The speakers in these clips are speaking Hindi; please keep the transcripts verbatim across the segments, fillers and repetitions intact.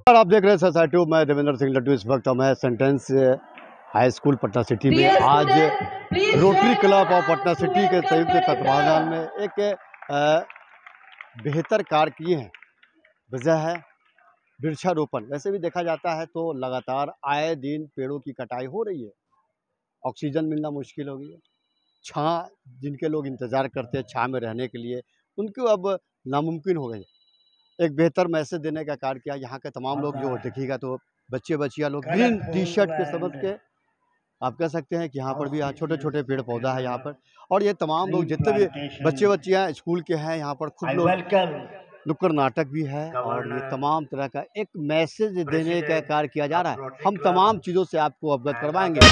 और आप देख रहे हैं सोसाइटी टू। मैं देवेंद्र सिंह लड्डू। इस वक्त मैं St Anne's high school Patna City में आज Rotary Club of Patna City के संयुक्त तत्वाधान में एक बेहतर कार्य किए हैं। वजह है वृक्षारोपण। वैसे भी देखा जाता है तो लगातार आए दिन पेड़ों की कटाई हो रही है, ऑक्सीजन मिलना मुश्किल हो गई है। छां जिनके लोग इंतज़ार करते हैं छां में रहने के लिए, उनको अब नामुमकिन हो गई। एक बेहतर मैसेज देने का कार्य किया। यहाँ के तमाम लोग जो देखिएगा तो बच्चे बच्चियाँ लोग ग्रीन टी शर्ट के समझ के आप कह सकते हैं कि यहाँ पर भी यहाँ छोटे छोटे पेड़ पौधा है यहाँ पर। और ये तमाम लोग जितने भी बच्चे बच्चियाँ स्कूल के हैं यहाँ पर खूब लोग नुक्कड़ नाटक भी है और ये तमाम तरह का एक मैसेज देने का कार्य किया जा रहा है। हम तमाम चीज़ों से आपको अवगत करवाएंगे।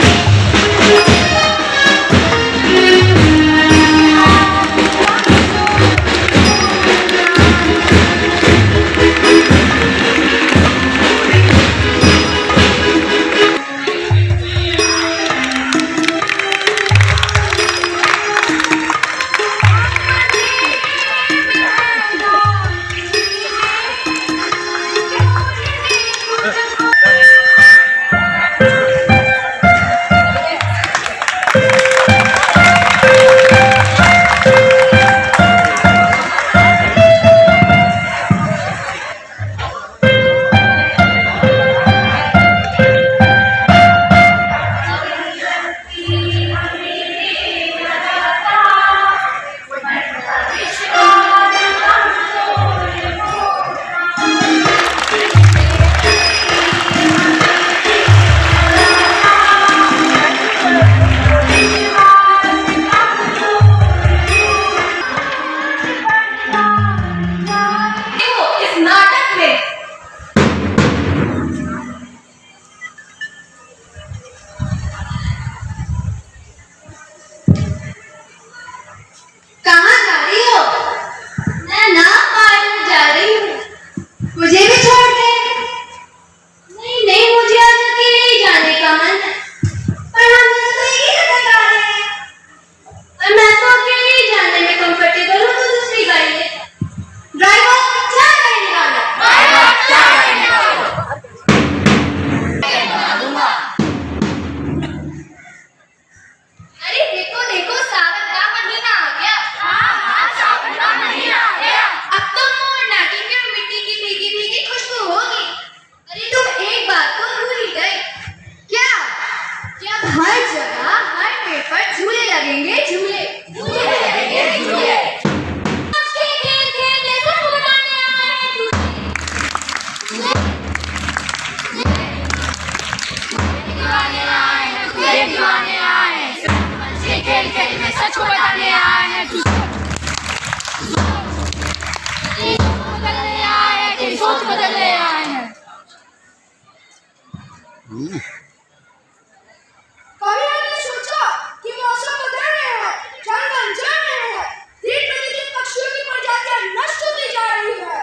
कभी आपने सोचा कि मौसम बदल रहे हैं, जंगल जल रहे हैं, दिन प्रतिदिन पक्षियों की प्रजातियां नष्ट होती जा रही है।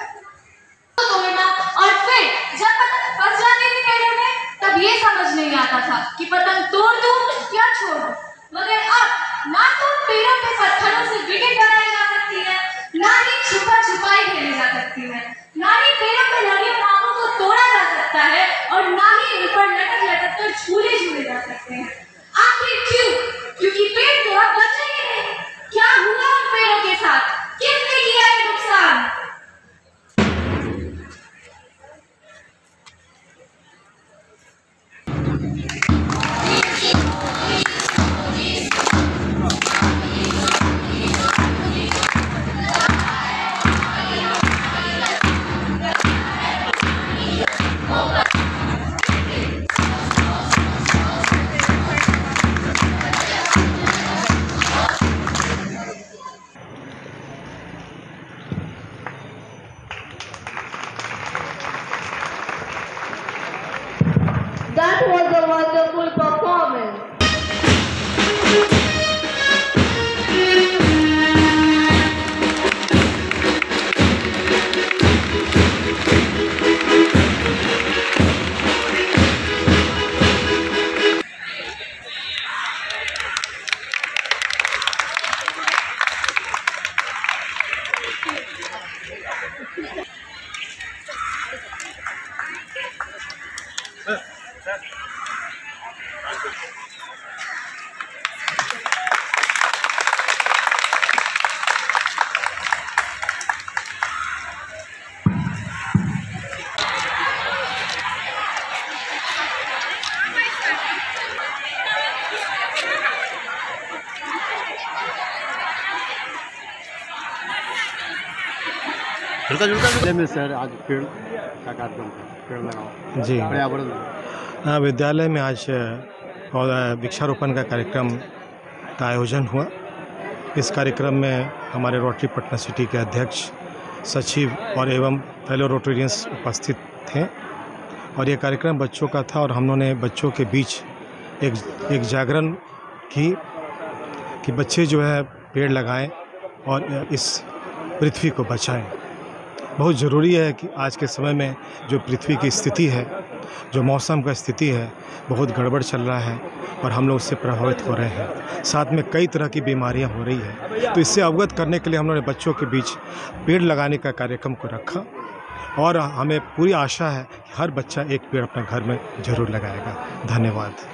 तो बेटा, और फिर जब पतंग फंस जाती थी पेड़ों में, तब ये समझ नहीं आता था कि पतंग तोड़ दूं या छोड़ दूं। मगर अब ना तो पेड़ों के पत्थरों से विकेट बनाई जा सकती है, ना ही छुपा छुपाई खेली जा सकती है, ना ही पेड़ों पर लगे आमों को तोड़ा जा सकता है और ना ही ऊपर लटक लटक कर झूले झूले जा सकते हैं। आखिर क्यों? क्योंकि पेड़ तो अब बचे ही नहीं। क्या हुआ उन पेड़ों के साथ? किसने किया ये नुकसान? That was a wonderful performance. विद्यालय में सर आज पेड़ का कार्यक्रम था, पेड़ लगाओ जी पर्यावरण। हाँ, विद्यालय में आज पौधा वृक्षारोपण का कार्यक्रम का आयोजन हुआ। इस कार्यक्रम में हमारे रोटरी पटना सिटी के अध्यक्ष, सचिव और एवं फेलो रोटेरियंस उपस्थित थे और ये कार्यक्रम बच्चों का था और हम लोगों ने बच्चों के बीच एक एक जागरण की कि बच्चे जो है पेड़ लगाएं और इस पृथ्वी को बचाएं। बहुत ज़रूरी है कि आज के समय में जो पृथ्वी की स्थिति है, जो मौसम का स्थिति है, बहुत गड़बड़ चल रहा है और हम लोग उससे प्रभावित हो रहे हैं। साथ में कई तरह की बीमारियां हो रही है, तो इससे अवगत करने के लिए हम लोगों ने बच्चों के बीच पेड़ लगाने का कार्यक्रम को रखा और हमें पूरी आशा है कि हर बच्चा एक पेड़ अपने घर में ज़रूर लगाएगा। धन्यवाद।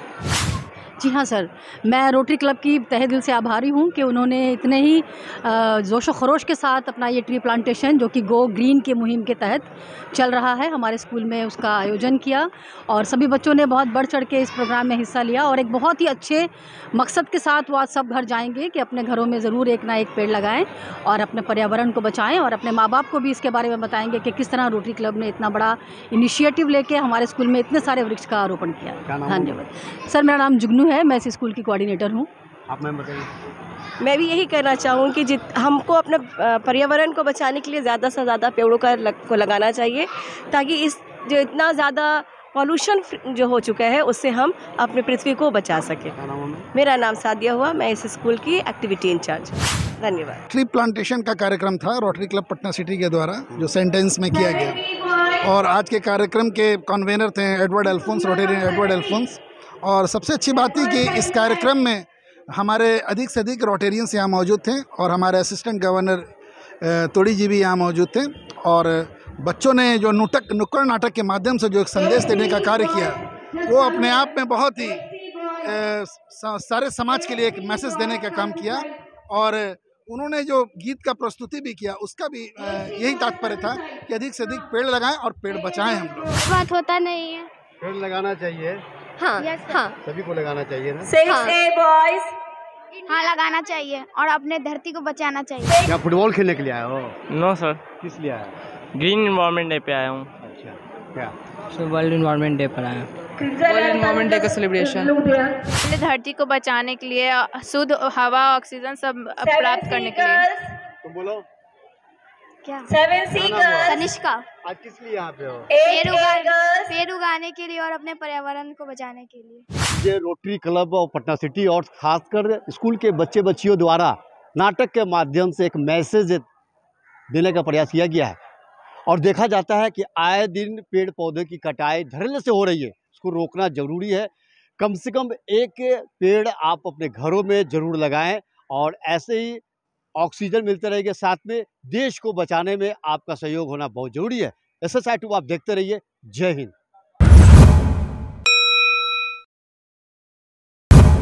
जी हाँ सर, मैं रोटरी क्लब की तहे दिल से आभारी हूँ कि उन्होंने इतने ही जोशो खरोश के साथ अपना ये ट्री प्लांटेशन जो कि गो ग्रीन के मुहिम के तहत चल रहा है, हमारे स्कूल में उसका आयोजन किया और सभी बच्चों ने बहुत बढ़ चढ़ के इस प्रोग्राम में हिस्सा लिया और एक बहुत ही अच्छे मकसद के साथ वो आज सब घर जाएंगे कि अपने घरों में ज़रूर एक ना एक पेड़ लगाएं और अपने पर्यावरण को बचाएं और अपने माँ बाप को भी इसके बारे में बताएंगे कि किस तरह रोटरी क्लब ने इतना बड़ा इनिशिएटिव लेके हमारे स्कूल में इतने सारे वृक्ष का आरोपण किया। धन्यवाद सर। मेरा नाम जुगनू है, मैं इस स्कूल की कोऑर्डिनेटर हूँ। आप मैम बताइए। मैं भी यही कहना चाहूँ कि जित हमको अपने पर्यावरण को बचाने के लिए ज़्यादा से ज़्यादा पेड़ों का लग, को लगाना चाहिए ताकि इस जो इतना ज़्यादा पॉल्यूशन जो हो चुका है उससे हम अपने पृथ्वी को बचा सकें। मेरा नाम सादिया हुआ, मैं इस स्कूल की एक्टिविटी इंचार्ज। धन्यवाद। ट्री प्लांटेशन का कार्यक्रम था रोटरी क्लब पटना सिटी के द्वारा जो सेंटेंस में किया गया और आज के कार्यक्रम के कन्वेनर थे Edward Alphonse, Rotarian Edward Alphonse. और सबसे अच्छी बात थी कि इस कार्यक्रम में हमारे अधिक से अधिक रोटेरियंस यहाँ मौजूद थे और हमारे असिस्टेंट गवर्नर तोड़ी जी भी यहाँ मौजूद थे और बच्चों ने जो नुटक नुक्कड़ नाटक के माध्यम से जो एक संदेश देने का कार्य किया वो अपने आप में बहुत ही ए, सारे समाज के लिए एक मैसेज देने का काम किया और उन्होंने जो गीत का प्रस्तुति भी किया उसका भी यही तात्पर्य था कि अधिक से अधिक पेड़ लगाएं और पेड़ बचाएं। हम लोग बात होता नहीं है, पेड़ लगाना चाहिए। हाँ हाँ सभी को लगाना चाहिए ना। बॉयज हाँ लगाना चाहिए और अपने धरती को बचाना चाहिए। क्या फुटबॉल खेलने के लिए आए हो? No sir. किस लिए आए? ग्रीन इन्वायरमेंट डे पे आया हूँ। अच्छा, क्या सर? वर्ल्ड इन्वायरमेंट डे पर आया हूँ। वर्ल्ड इन्वायरमेंट डे का सेलिब्रेशन धरती को बचाने के लिए, शुद्ध हवा, ऑक्सीजन सब प्राप्त करने के लिए। तुम बोलो क्या? सेवन तनिष्का। आज किस लिए यहाँ पे हो? पेड़ उगाने पेड़ उगाने के लिए और अपने पर्यावरण को बचाने के लिए। ये रोटरी क्लब और पटना सिटी और खासकर स्कूल के बच्चे बच्चियों द्वारा नाटक के माध्यम से एक मैसेज देने का प्रयास किया गया है और देखा जाता है कि आए दिन पेड़ पौधे की कटाई धड़ल्ले से हो रही है, इसको रोकना जरूरी है। कम से कम एक पेड़ आप अपने घरों में जरूर लगाएं और ऐसे ही ऑक्सीजन मिलते रहेगा, साथ में देश को बचाने में आपका सहयोग होना बहुत जरूरी है। एस एस आई टू आप देखते रहिए। जय हिंद।